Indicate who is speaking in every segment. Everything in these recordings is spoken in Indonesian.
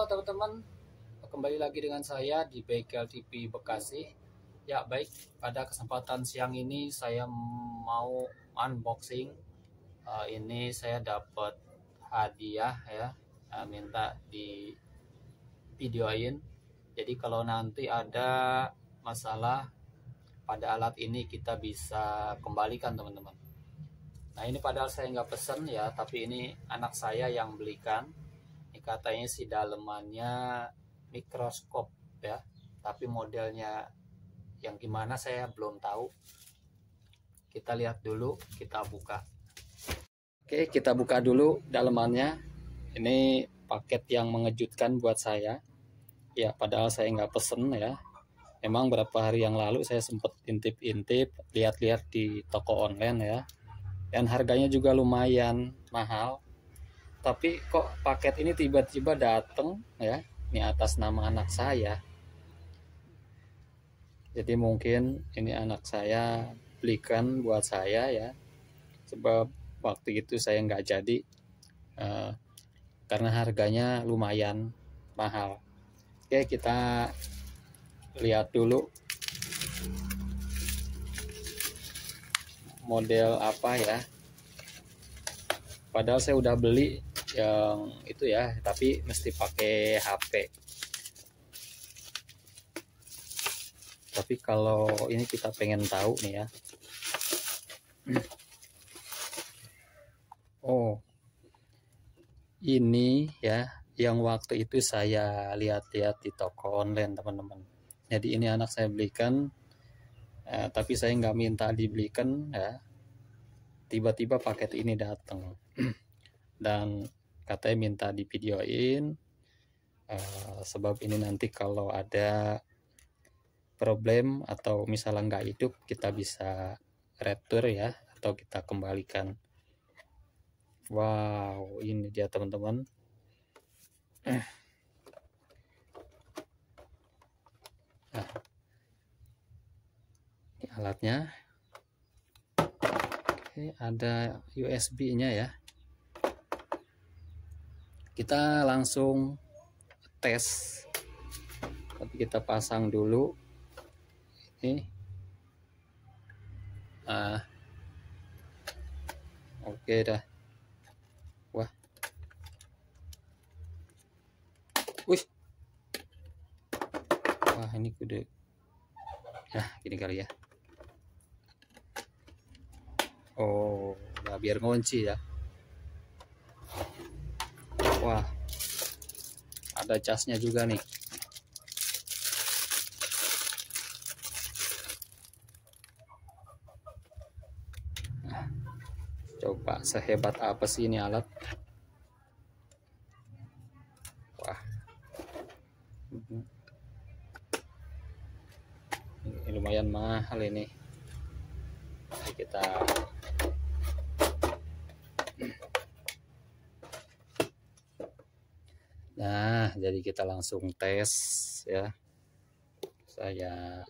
Speaker 1: Halo teman-teman, kembali lagi dengan saya di Bengkel TV Bekasi. Ya baik, pada kesempatan siang ini saya mau unboxing. Ini saya dapat hadiah ya, minta di videoin. Jadi kalau nanti ada masalah pada alat ini kita bisa kembalikan teman-teman. Nah ini padahal saya nggak pesen ya, tapi ini anak saya yang belikan. Ini katanya sih dalemannya mikroskop ya, tapi modelnya yang gimana saya belum tahu. Kita lihat dulu, kita buka. Oke, kita buka dulu dalemannya. Ini paket yang mengejutkan buat saya ya, padahal saya nggak pesen ya. Emang berapa hari yang lalu saya sempat intip-intip, lihat-lihat di toko online ya, dan harganya juga lumayan mahal. Tapi kok paket ini tiba-tiba datang ya, ini atas nama anak saya. Jadi mungkin ini anak saya belikan buat saya ya, sebab waktu itu saya nggak jadi karena harganya lumayan mahal. Oke, kita lihat dulu model apa ya. Padahal saya udah beli yang itu ya, tapi mesti pakai HP. Tapi kalau ini kita pengen tahu nih ya. Oh, ini ya yang waktu itu saya lihat-lihat di toko online teman-teman. Jadi ini anak saya belikan, tapi saya nggak minta dibelikan ya. Tiba-tiba paket ini datang dan katanya minta di videoin, sebab ini nanti kalau ada problem atau misalnya nggak hidup kita bisa retur ya, atau kita kembalikan. Wow, ini dia teman-teman. Nah, ini alatnya. Oke, ada USB-nya ya. Kita langsung tes. Tapi kita pasang dulu. Ini. Oke dah. Wah. Wih. Wah, ini kudu. Nah, gini kali ya. Oh, nah biar ngunci ya. Wah, ada casnya juga nih. Nah, coba sehebat apa sih ini alat? Wah, ini lumayan mahal ini. Jadi kita Nah, jadi kita langsung tes ya. Saya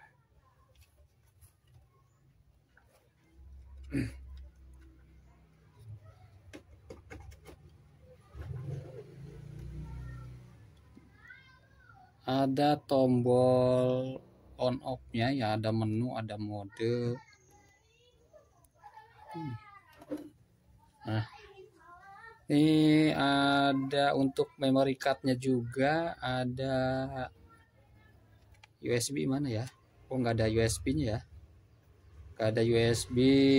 Speaker 1: ada tombol on off-nya ya, ada menu, ada mode. Nah, ini ada untuk memory card-nya juga, ada USB mana ya? Oh, nggak ada USB-nya ya? Nggak ada USB.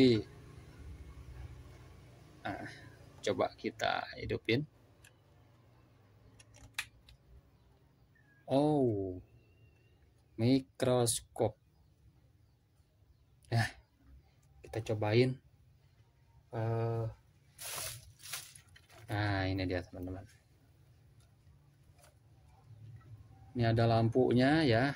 Speaker 1: Nah, coba kita hidupin. Oh, mikroskop. Nah, kita cobain. Nah, ini dia teman-teman. Ini ada lampunya ya.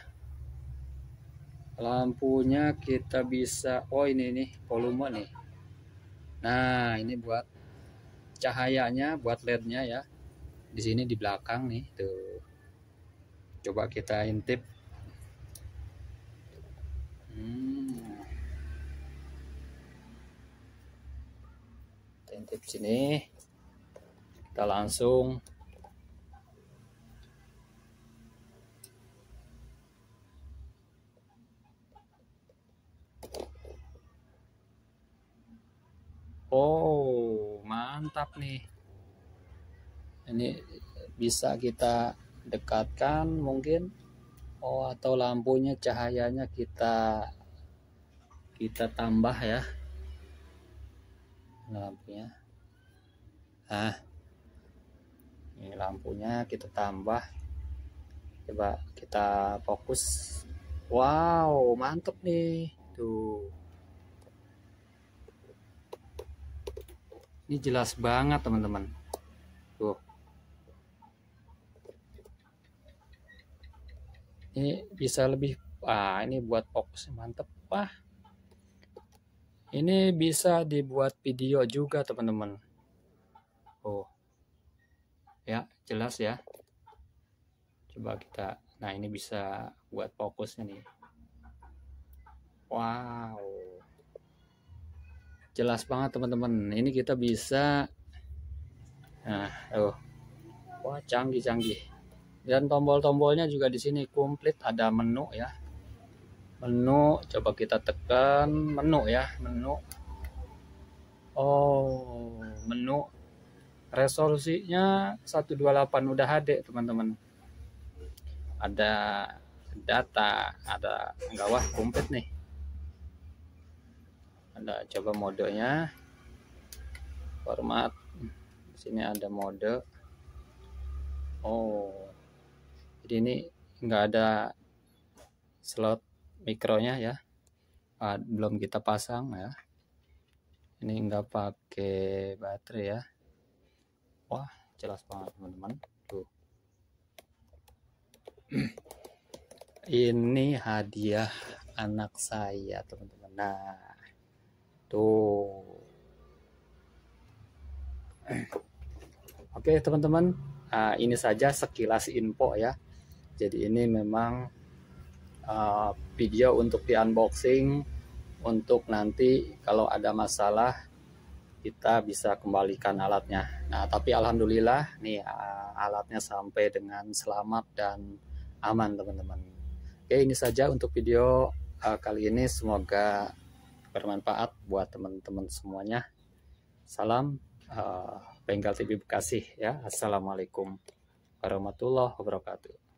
Speaker 1: Lampunya kita bisa, oh ini nih volume nih. Nah, ini buat cahayanya, buat LED-nya ya. Di sini di belakang nih, tuh. Coba kita intip. Kita intip sini. Kita langsung Oh, mantap nih. Ini bisa kita dekatkan mungkin. Oh, atau lampunya, cahayanya kita tambah ya lampunya. Nah, ini lampunya kita tambah. Coba kita fokus. Wow, mantep nih. Tuh. Ini jelas banget teman-teman. Tuh. Ini bisa lebih, ini buat fokus mantep. Wah, ini bisa dibuat video juga teman-teman. Oh ya, jelas ya. Coba kita, nah ini bisa buat fokusnya nih. Wow, jelas banget teman-teman. Ini kita bisa, nah wah, canggih. Dan tombol-tombolnya juga di sini komplit, ada menu ya. Menu, coba kita tekan menu ya, menu. Oh, menu resolusinya 128 udah HD teman-teman. Ada data, ada wah komplit nih. Ada coba modenya, format. Di sini ada mode. Oh, jadi ini enggak ada slot mikronya ya. Belum kita pasang ya. Ini enggak pakai baterai ya. Wah, jelas banget teman-teman. Tuh. Ini hadiah anak saya teman-teman. Nah, tuh. Oke teman-teman, ini saja sekilas info ya. Jadi ini memang video untuk di unboxing, untuk nanti kalau ada masalah kita bisa kembalikan alatnya. Nah, tapi alhamdulillah nih alatnya sampai dengan selamat dan aman teman-teman. Oke, ini saja untuk video kali ini, semoga bermanfaat buat teman-teman semuanya. Salam Bengkel TV Bekasi ya. Assalamualaikum warahmatullahi wabarakatuh.